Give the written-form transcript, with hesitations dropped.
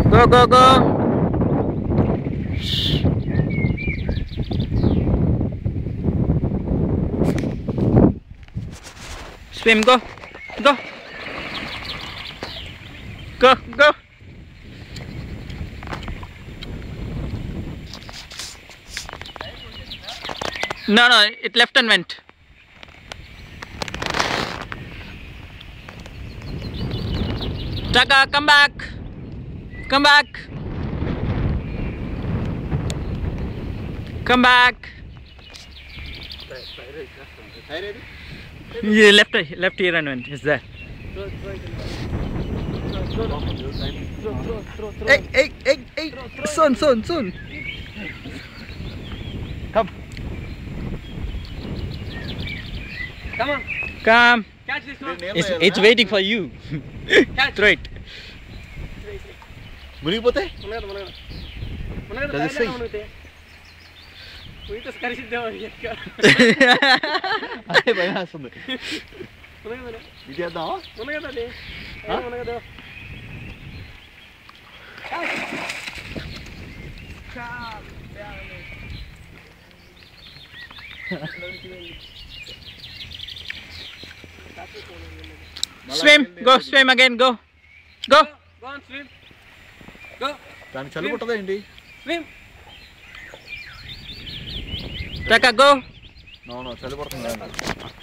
Go, go, go. Swim, go. Go. Go, go. No, no, it left and went. Taka, come back. Come back. Come back. Yeah, left here and went. Is there? Hey. Soon. Come. Come on. Come. Catch this one. It's waiting for you. Throw it. మునిగిపోతే అదే భయం వేస్తుంది. ఇదేద్దామా? Swim. Go swim again. Go. Go on, swim. Go. దానికి చలి పుట్టదా ఏంటి? Swim. Taka, go. No చలి పుడుతుంది.